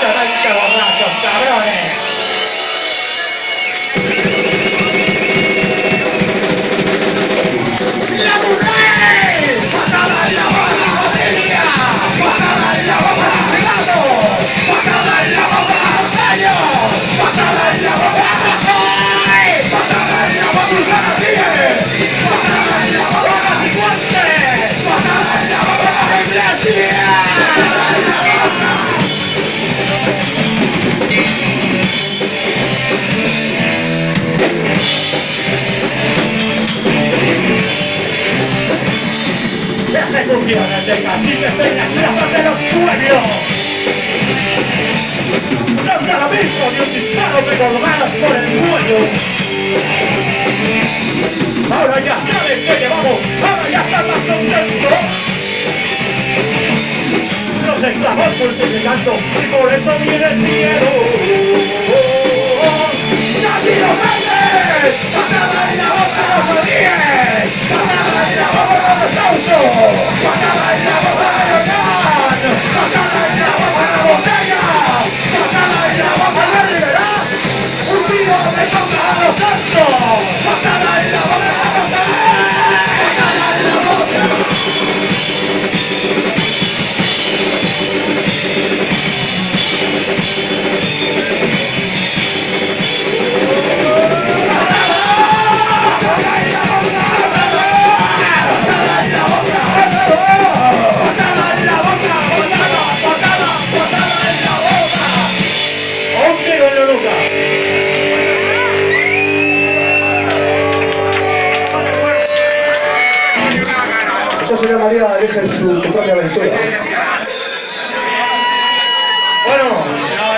exactamente borrachos, cabrones. ¡La mujer! ¡Patada en la boca, familia! ¡Patada en la boca, cigarros! ¡Patada en la boca, Arcaño! ¡Patada en la boca, Rajoy! ¡Patada en la boca, García! ¡Patada en la boca, Cifuentes! ¡Patada en la boca, Iglesias! Ejecuciones de caciques en las plazas de los pueblos. No es nada mismo ni un disparo de colgadas por el cuello. Ahora ya sabes que llevamos, ahora ya estás más contento. Nos estamos multiplicando y por eso viene el miedo. ¡Nacido Grandes! ¡Patada en la boca a los Rodríguez! ¡Patada en la boca a los Causo! ¡Patada en la boca a Leonán! ¡Patada en la boca a la botella! ¡Patada en la boca a la libertad! ¡Un tiro de boca a los Santos! ¡Patada en la boca a los Santos! ¡Patada en la boca! Esa señora María elige su propia aventura. Bueno.